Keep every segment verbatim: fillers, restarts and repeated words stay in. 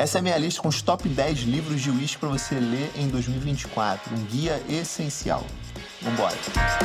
Essa é a minha lista com os top dez livros de uísque para você ler em dois mil e vinte e quatro. Um guia essencial. Vambora!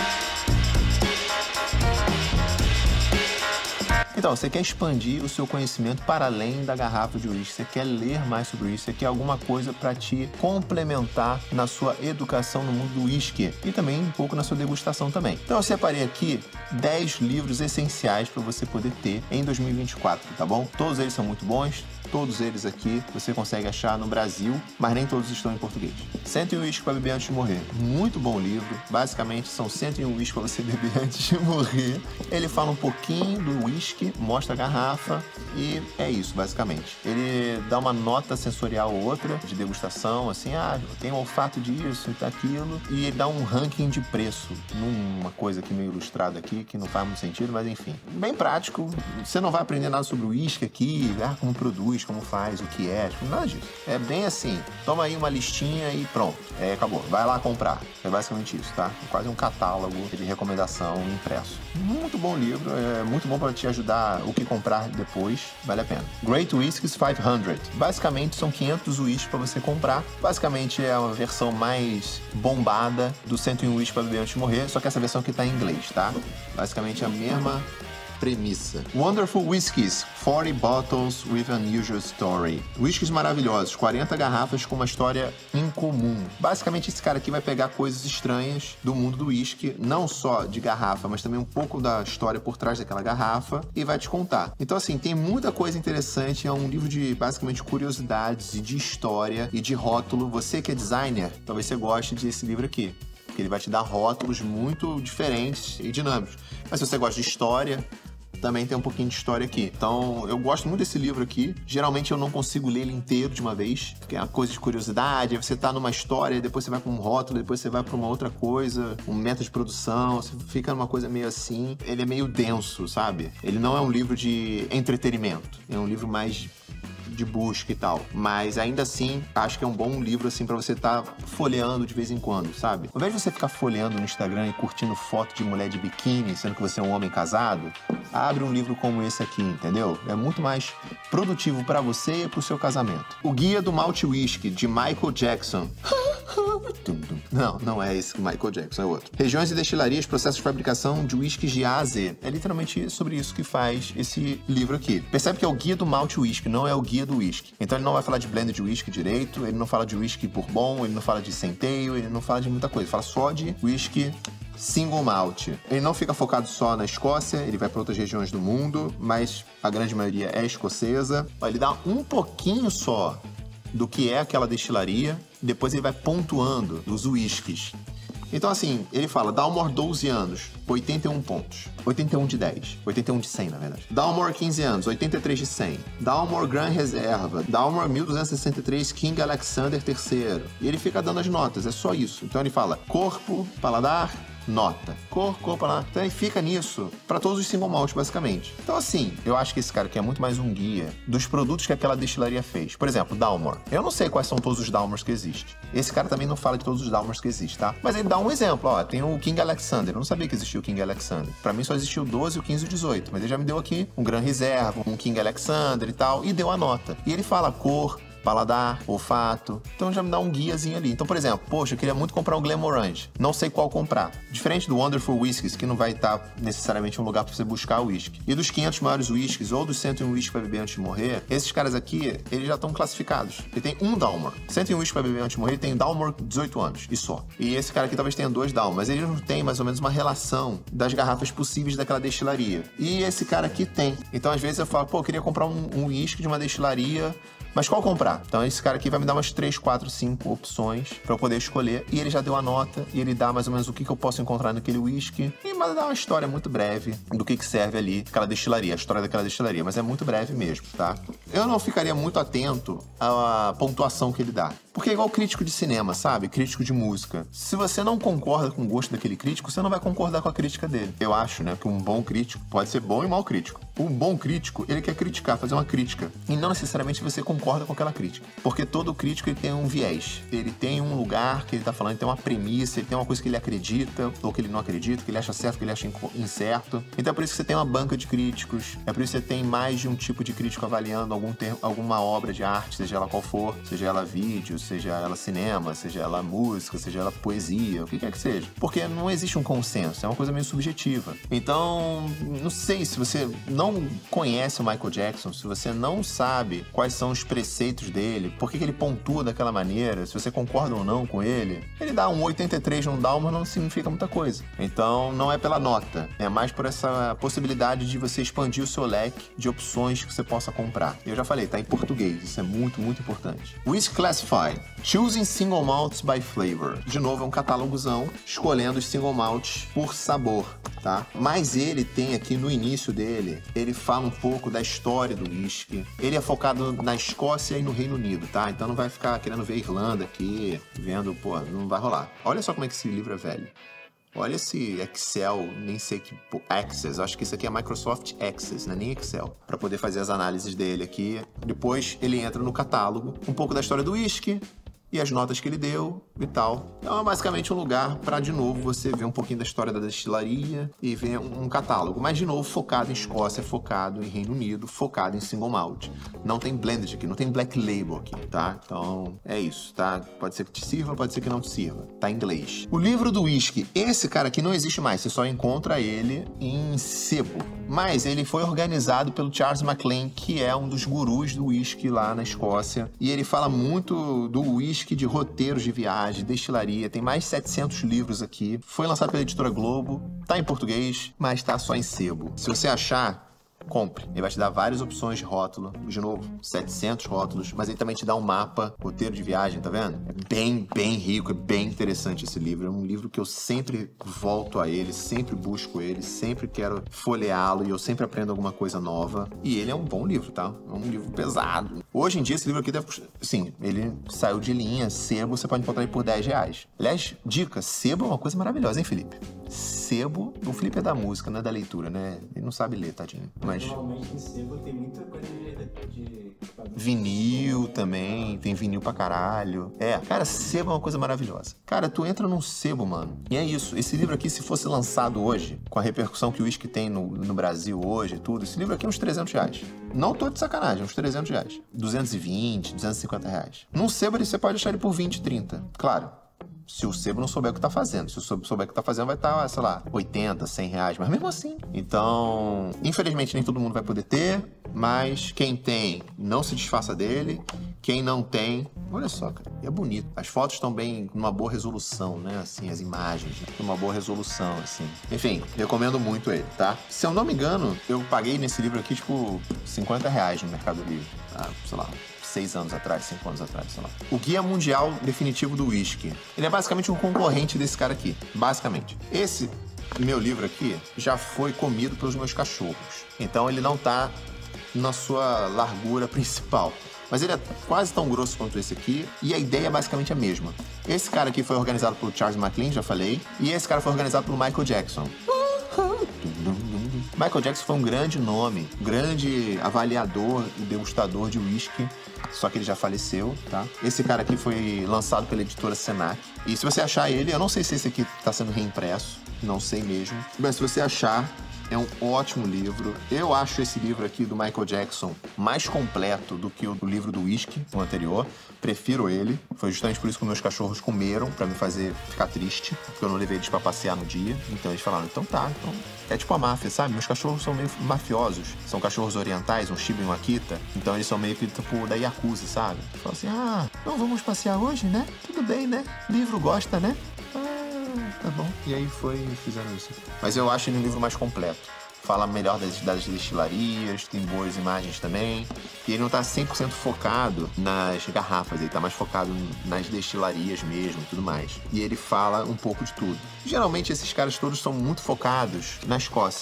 Então, você quer expandir o seu conhecimento para além da garrafa de uísque, você quer ler mais sobre isso, você quer alguma coisa para te complementar na sua educação no mundo do uísque e também um pouco na sua degustação também. Então, eu separei aqui dez livros essenciais para você poder ter em dois mil e vinte e quatro, tá bom? Todos eles são muito bons. Todos eles aqui você consegue achar no Brasil, mas nem todos estão em português. cento e um Uísque para Beber Antes de Morrer. Muito bom livro. Basicamente, são cento e um uísques para você beber antes de morrer. Ele fala um pouquinho do uísque, mostra a garrafa e é isso, basicamente. Ele dá uma nota sensorial ou outra de degustação, assim, ah, tem um olfato disso e daquilo. E ele dá um ranking de preço numa coisa aqui meio ilustrada aqui, que não faz muito sentido, mas enfim. Bem prático. Você não vai aprender nada sobre o uísque aqui, ah, como produz, como faz, o que é, tipo, nada disso. É bem assim, toma aí uma listinha e pronto, é, acabou, vai lá comprar. É basicamente isso, tá? É quase um catálogo de recomendação impresso. Muito bom livro, é muito bom para te ajudar o que comprar depois, vale a pena. Great Whiskies quinhentos. Basicamente são quinhentos uísques para você comprar. Basicamente é uma versão mais bombada do cento e um Uísques para Beber Antes de Morrer, só que essa versão aqui tá em inglês, tá? Basicamente a mesma premissa. Wonderful Whiskies, forty bottles with unusual story. Whiskies maravilhosos, quarenta garrafas com uma história incomum. Basicamente esse cara aqui vai pegar coisas estranhas do mundo do whisky, não só de garrafa, mas também um pouco da história por trás daquela garrafa e vai te contar. Então assim, tem muita coisa interessante, é um livro de basicamente curiosidades e de história e de rótulo. Você que é designer, talvez você goste desse livro aqui, porque ele vai te dar rótulos muito diferentes e dinâmicos. Mas se você gosta de história, também tem um pouquinho de história aqui. Então, eu gosto muito desse livro aqui. Geralmente eu não consigo ler ele inteiro de uma vez, porque é uma coisa de curiosidade. Aí você tá numa história, depois você vai para um rótulo, depois você vai para uma outra coisa, um método de produção, você fica numa coisa meio assim. Ele é meio denso, sabe? Ele não é um livro de entretenimento, é um livro mais de busca e tal, mas ainda assim acho que é um bom livro assim para você estar tá folheando de vez em quando, sabe? Ao invés de você ficar folheando no Instagram e curtindo foto de mulher de biquíni, sendo que você é um homem casado, abre um livro como esse aqui, entendeu? É muito mais produtivo para você e pro seu casamento. O Guia do Malte Whisky, de Michael Jackson. Não, não é esse Michael Jackson, é outro. Regiões e destilarias, processos de fabricação de whiskies de A a Z. É literalmente sobre isso que faz esse livro aqui. Percebe que é o Guia do Malte Whisky, não é o Guia do Whisky. Então ele não vai falar de blend de whisky direito, ele não fala de whisky bourbon, ele não fala de centeio, ele não fala de muita coisa. Ele fala só de whisky single malt. Ele não fica focado só na Escócia, ele vai para outras regiões do mundo, mas a grande maioria é escocesa. Ele dá um pouquinho só do que é aquela destilaria, depois ele vai pontuando os whiskies. Então assim, ele fala Dalmor doze anos, oitenta e um pontos. oitenta e um de dez. oitenta e um de cem, na verdade. Dalmor quinze anos, oitenta e três de cem. Dalmor Gran Reserva. Dalmor mil duzentos e sessenta e três King Alexander terceiro. E ele fica dando as notas, é só isso. Então ele fala corpo, paladar, nota. Cor, cor, paladar. Então ele fica nisso para todos os single malts, basicamente. Então assim, eu acho que esse cara aqui é muito mais um guia dos produtos que aquela destilaria fez. Por exemplo, Dalmor. Eu não sei quais são todos os Dalmors que existem. Esse cara também não fala de todos os Dalmors que existem, tá? Mas ele dá um exemplo, ó. Tem o King Alexander. Eu não sabia que existia o King Alexander. Pra mim só existiu o doze, o quinze e o dezoito. Mas ele já me deu aqui um Gran Reserva, um King Alexander e tal. E deu a nota. E ele fala cor, paladar, olfato. Então já me dá um guiazinho ali. Então, por exemplo, poxa, eu queria muito comprar um Glenmorangie. Não sei qual comprar. Diferente do Wonderful Whiskies, que não vai estar necessariamente um lugar para você buscar o whisky. E dos quinhentos maiores whiskies ou dos cento e um Whiskies para beber antes de morrer, esses caras aqui, eles já estão classificados. Ele tem um Dalmor. cento e um Whiskies para beber antes de morrer tem Dalmor dezoito anos e só. E esse cara aqui talvez tenha dois Dalmor, mas ele não tem mais ou menos uma relação das garrafas possíveis daquela destilaria. E esse cara aqui tem. Então, às vezes eu falo, pô, eu queria comprar um, um whisky de uma destilaria, mas qual comprar? Então esse cara aqui vai me dar umas três, quatro, cinco opções para eu poder escolher. E ele já deu a nota e ele dá mais ou menos o que, que eu posso encontrar naquele whisky. E mas dá uma história muito breve do que, que serve ali aquela destilaria, a história daquela destilaria. Mas é muito breve mesmo, tá? Eu não ficaria muito atento à pontuação que ele dá. Porque é igual crítico de cinema, sabe? Crítico de música. Se você não concorda com o gosto daquele crítico, você não vai concordar com a crítica dele. Eu acho, né, que um bom crítico pode ser bom e mau crítico. Um bom crítico, ele quer criticar, fazer uma crítica. E não necessariamente você concorda com aquela crítica. Porque todo crítico, ele tem um viés. Ele tem um lugar que ele tá falando, ele tem uma premissa, ele tem uma coisa que ele acredita, ou que ele não acredita, que ele acha certo, que ele acha incerto. Então é por isso que você tem uma banca de críticos, é por isso que você tem mais de um tipo de crítico avaliando algum termo, alguma obra de arte, seja ela qual for, seja ela vídeo, seja ela cinema, seja ela música, seja ela poesia, o que quer que seja. Porque não existe um consenso, é uma coisa meio subjetiva. Então, não sei, se você não conhece o Michael Jackson, se você não sabe quais são os preceitos dele, por que que ele pontua daquela maneira, se você concorda ou não com ele, ele dá um oitenta e três num Dálmata não significa muita coisa. Então, não é pela nota, é mais por essa possibilidade de você expandir o seu leque de opções que você possa comprar. Eu já falei, tá em português, isso é muito, muito importante. Whisky Classified, Choosing Single Malts by Flavor. De novo, é um catálogozão, escolhendo os single malts por sabor, tá? Mas ele tem aqui no início dele, ele fala um pouco da história do whisky. Ele é focado na Escócia e no Reino Unido, tá? Então não vai ficar querendo ver a Irlanda aqui, vendo, pô, não vai rolar. Olha só como é que esse livro é velho. Olha esse Excel, nem sei que... Pô, Access, acho que isso aqui é Microsoft Access, não é nem Excel. Para poder fazer as análises dele aqui. Depois ele entra no catálogo, um pouco da história do whisky e as notas que ele deu e tal. Então é basicamente um lugar para, de novo, você ver um pouquinho da história da destilaria e ver um, um catálogo. Mas, de novo, focado em Escócia, focado em Reino Unido, focado em single malt. Não tem blended aqui, não tem black label aqui, tá? Então, é isso, tá? Pode ser que te sirva, pode ser que não te sirva. Tá em inglês. O livro do whisky, esse cara aqui não existe mais, você só encontra ele em sebo. Mas ele foi organizado pelo Charles MacLean, que é um dos gurus do whisky lá na Escócia. E ele fala muito do whisky, de roteiros de viagem, destilaria. Tem mais de setecentos livros aqui. Foi lançado pela editora Globo. Tá em português, mas tá só em sebo. Se você achar, compre. Ele vai te dar várias opções de rótulo. De novo, setecentos rótulos. Mas ele também te dá um mapa, roteiro de viagem, tá vendo? É bem, bem rico, é bem interessante esse livro. É um livro que eu sempre volto a ele, sempre busco ele, sempre quero folheá-lo e eu sempre aprendo alguma coisa nova. E ele é um bom livro, tá? É um livro pesado. Hoje em dia, esse livro aqui deve custar... Sim, ele saiu de linha, sebo, você pode encontrar ele por dez reais. Aliás, dica, sebo é uma coisa maravilhosa, hein, Felipe? Sebo... O Felipe é da música, não é da leitura, né? Ele não sabe ler, tadinho. Mas... Normalmente em sebo tem muita coisa de... de... vinil também, tem vinil pra caralho. É, cara, sebo é uma coisa maravilhosa. Cara, tu entra num sebo, mano, e é isso. Esse livro aqui, se fosse lançado hoje, com a repercussão que o whisky tem no, no Brasil hoje e tudo, esse livro aqui é uns trezentos reais. Não tô de sacanagem, uns trezentos reais. duzentos e vinte, duzentos e cinquenta reais. Num sebo, você pode achar ele por vinte, trinta. Claro, se o sebo não souber o que tá fazendo. Se o sebo souber o que tá fazendo, vai estar, sei lá, oitenta, cem reais. Mas mesmo assim. Então, infelizmente, nem todo mundo vai poder ter. Mas quem tem, não se desfaça dele. Quem não tem, olha só, cara, é bonito. As fotos estão bem, numa boa resolução, né? Assim, as imagens, né? Numa boa resolução, assim. Enfim, recomendo muito ele, tá? Se eu não me engano, eu paguei nesse livro aqui, tipo, cinquenta reais no Mercado Livre, tá? Sei lá, seis anos atrás, cinco anos atrás, sei lá. O Guia Mundial Definitivo do Whisky. Ele é basicamente um concorrente desse cara aqui, basicamente. Esse meu livro aqui já foi comido pelos meus cachorros. Então ele não tá na sua largura principal. Mas ele é quase tão grosso quanto esse aqui, e a ideia é basicamente a mesma. Esse cara aqui foi organizado pelo Charles MacLean, já falei, e esse cara foi organizado pelo Michael Jackson. Michael Jackson foi um grande nome, grande avaliador e degustador de whisky, só que ele já faleceu, tá? Esse cara aqui foi lançado pela editora Senac. E se você achar ele, eu não sei se esse aqui tá sendo reimpresso, não sei mesmo, mas se você achar, é um ótimo livro. Eu acho esse livro aqui do Michael Jackson mais completo do que o livro do whisky, o anterior. Prefiro ele. Foi justamente por isso que meus cachorros comeram, pra me fazer ficar triste, porque eu não levei eles pra passear no dia. Então eles falaram, então tá, então... É tipo a máfia, sabe? Meus cachorros são meio mafiosos. São cachorros orientais, um Shiba e um Akita. Então eles são meio que tipo da Yakuza, sabe? Falam assim, ah, não vamos passear hoje, né? Tudo bem, né? Livro gosta, né? Tá bom. E aí foi, fizeram isso. Mas eu acho ele um livro mais completo. Fala melhor das, das destilarias, tem boas imagens também. E ele não tá cem por cento focado nas garrafas, ele tá mais focado nas destilarias mesmo e tudo mais. E ele fala um pouco de tudo. Geralmente esses caras todos são muito focados na Escócia.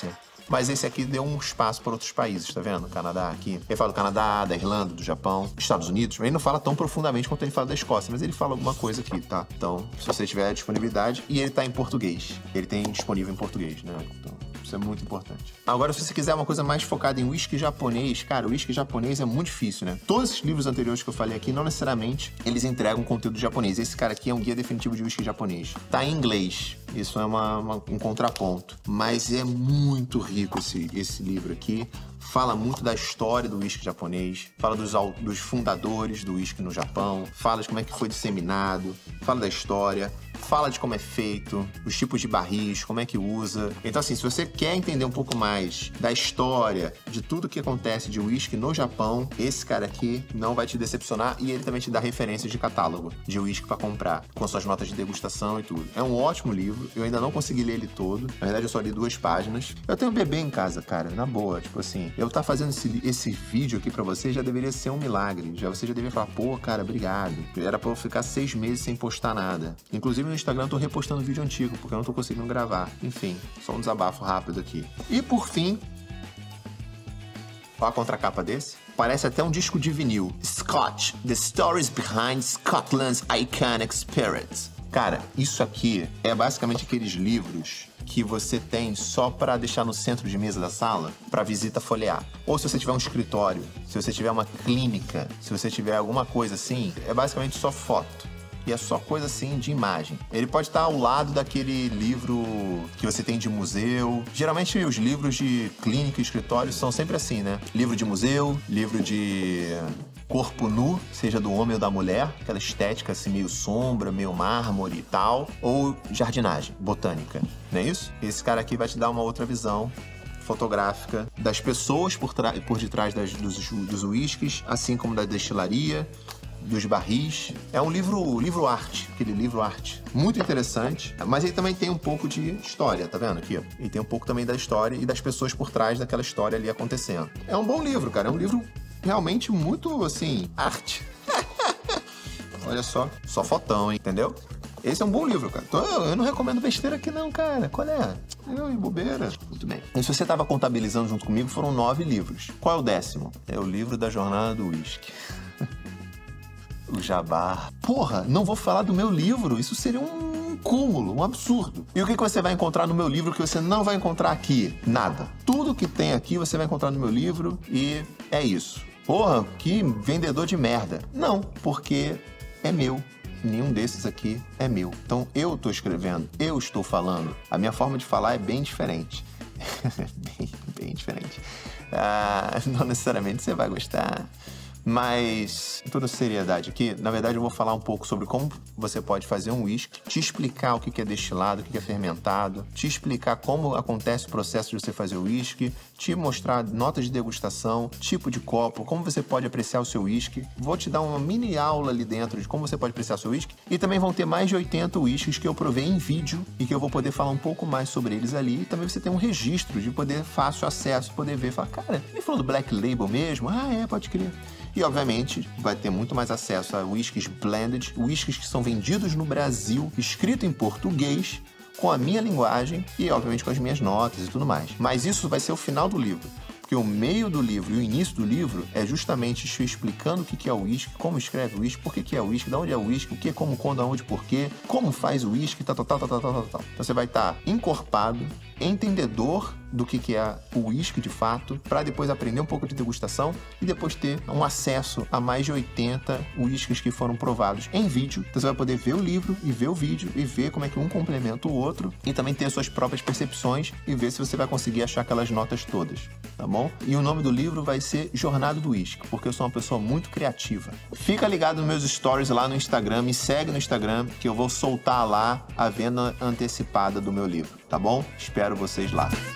Mas esse aqui deu um espaço para outros países, tá vendo? Canadá aqui. Ele fala do Canadá, da Irlanda, do Japão, Estados Unidos. Ele não fala tão profundamente quanto ele fala da Escócia, mas ele fala alguma coisa aqui, tá? Então, se você tiver disponibilidade, e ele tá em português. Ele tem disponível em português, né? Então, isso é muito importante. Agora, se você quiser uma coisa mais focada em whisky japonês, cara, o whisky japonês é muito difícil, né? Todos esses livros anteriores que eu falei aqui, não necessariamente eles entregam conteúdo japonês. Esse cara aqui é um guia definitivo de whisky japonês. Tá em inglês. Isso é uma, uma, um contraponto. Mas é muito rico esse, esse livro aqui. Fala muito da história do whisky japonês, fala dos, dos fundadores do whisky no Japão, fala de como é que foi disseminado, fala da história, fala de como é feito, os tipos de barris, como é que usa. Então, assim, se você quer entender um pouco mais da história, de tudo que acontece de whisky no Japão, esse cara aqui não vai te decepcionar e ele também te dá referências de catálogo de whisky pra comprar, com suas notas de degustação e tudo. É um ótimo livro, eu ainda não consegui ler ele todo, na verdade eu só li duas páginas. Eu tenho um bebê em casa, cara, na boa, tipo assim, eu tá fazendo esse, esse vídeo aqui pra você já deveria ser um milagre, já você já deveria falar, pô, cara, obrigado. Era pra eu ficar seis meses sem postar nada. Inclusive no Instagram eu tô repostando vídeo antigo, porque eu não tô conseguindo gravar. Enfim, só um desabafo rápido aqui. E por fim, olha a contracapa desse. Parece até um disco de vinil. Scotch, The Stories Behind Scotland's Iconic Spirits. Cara, isso aqui é basicamente aqueles livros que você tem só para deixar no centro de mesa da sala para visita folhear. Ou se você tiver um escritório, se você tiver uma clínica, se você tiver alguma coisa assim, é basicamente só foto. E é só coisa assim de imagem. Ele pode estar ao lado daquele livro que você tem de museu. Geralmente os livros de clínica e escritório são sempre assim, né? Livro de museu, livro de corpo nu, seja do homem ou da mulher, aquela estética assim meio sombra, meio mármore e tal, ou jardinagem, botânica, não é isso? Esse cara aqui vai te dar uma outra visão fotográfica das pessoas por, por detrás das, dos, dos whiskies, assim como da destilaria, dos barris. É um livro, livro arte, aquele livro arte. Muito interessante, mas ele também tem um pouco de história, tá vendo aqui? Ele tem um pouco também da história e das pessoas por trás daquela história ali acontecendo. É um bom livro, cara, é um livro realmente muito, assim, arte. Olha só, só fotão, hein? Entendeu? Esse é um bom livro, cara. Então, eu não recomendo besteira aqui não, cara. Qual é? Eu, bobeira. Muito bem. E se você estava contabilizando junto comigo, foram nove livros. Qual é o décimo? É o livro da jornada do whisky. O jabá. Porra, não vou falar do meu livro. Isso seria um cúmulo, um absurdo. E o que você vai encontrar no meu livro que você não vai encontrar aqui? Nada. Tudo que tem aqui você vai encontrar no meu livro e é isso. Porra, que vendedor de merda. Não, porque é meu. Nenhum desses aqui é meu. Então eu tô escrevendo, eu estou falando. A minha forma de falar é bem diferente. bem, bem diferente. Ah, não necessariamente você vai gostar. Mas, em toda seriedade aqui, na verdade eu vou falar um pouco sobre como você pode fazer um whisky, te explicar o que é destilado, o que é fermentado, te explicar como acontece o processo de você fazer o whisky, te mostrar notas de degustação, tipo de copo, como você pode apreciar o seu whisky. Vou te dar uma mini aula ali dentro de como você pode apreciar o seu whisky. E também vão ter mais de oitenta whiskies que eu provei em vídeo e que eu vou poder falar um pouco mais sobre eles ali. E também você tem um registro de poder fácil acesso, poder ver e falar, cara, ele falou do Black Label mesmo? Ah, é, pode crer. E, obviamente, vai ter muito mais acesso a whiskies blended, whiskies que são vendidos no Brasil, escrito em português, com a minha linguagem e, obviamente, com as minhas notas e tudo mais. Mas isso vai ser o final do livro. Porque o meio do livro e o início do livro é justamente te explicando o que é o whisky, como escreve o whisky, por que é o whisky, de onde é o whisky, o que, como, quando, aonde, por quê, como faz o whisky, tal, tal, tal, tal, tal, tal, tal. Então você vai estar encorpado, entendedor do que, que é o whisky de fato, para depois aprender um pouco de degustação e depois ter um acesso a mais de oitenta whiskies que foram provados em vídeo. Então você vai poder ver o livro e ver o vídeo e ver como é que um complementa o outro e também ter suas próprias percepções e ver se você vai conseguir achar aquelas notas todas, tá bom? E o nome do livro vai ser Jornada do Whisky, porque eu sou uma pessoa muito criativa. Fica ligado nos meus stories lá no Instagram, me segue no Instagram que eu vou soltar lá a venda antecipada do meu livro, tá bom? Espero vocês lá.